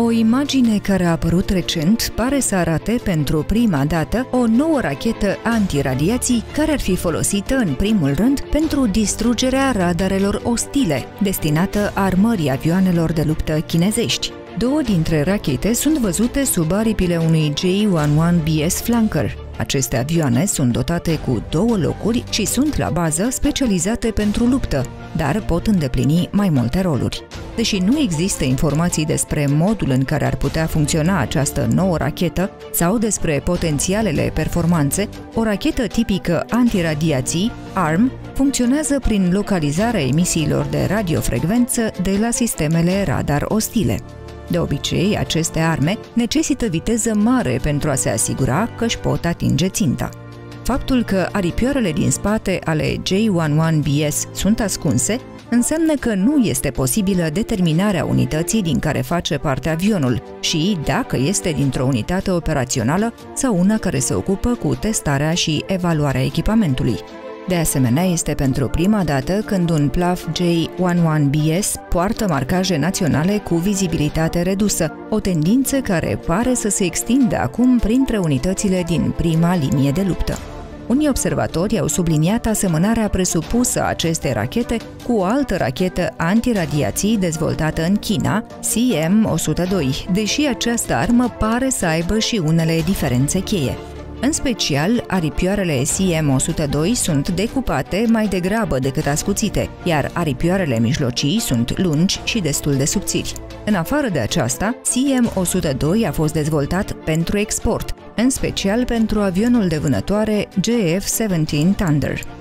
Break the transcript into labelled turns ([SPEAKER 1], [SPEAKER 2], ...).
[SPEAKER 1] O imagine care a apărut recent pare să arate pentru prima dată o nouă rachetă antiradiații care ar fi folosită în primul rând pentru distrugerea radarelor ostile, destinată armării avioanelor de luptă chinezești. Două dintre rachete sunt văzute sub aripile unui J-11BS Flanker. Aceste avioane sunt dotate cu două locuri și sunt la bază specializate pentru luptă, dar pot îndeplini mai multe roluri. Deși nu există informații despre modul în care ar putea funcționa această nouă rachetă sau despre potențialele performanțe, o rachetă tipică antiradiații, ARM, funcționează prin localizarea emisiilor de radiofrecvență de la sistemele radar ostile. De obicei, aceste arme necesită viteză mare pentru a se asigura că își pot atinge ținta. Faptul că aripioarele din spate ale J-11BS sunt ascunse înseamnă că nu este posibilă determinarea unității din care face parte avionul și dacă este dintr-o unitate operațională sau una care se ocupă cu testarea și evaluarea echipamentului. De asemenea, este pentru prima dată când un PLAF J-11BS poartă marcaje naționale cu vizibilitate redusă, o tendință care pare să se extindă acum printre unitățile din prima linie de luptă. Unii observatori au subliniat asemănarea presupusă a acestei rachete cu o altă rachetă antiradiații dezvoltată în China, CM-102, deși această armă pare să aibă și unele diferențe cheie. În special, aripioarele CM-102 sunt decupate mai degrabă decât ascuțite, iar aripioarele mijlocii sunt lungi și destul de subțiri. În afară de aceasta, CM-102 a fost dezvoltat pentru export, în special pentru avionul de vânătoare JF-17 Thunder.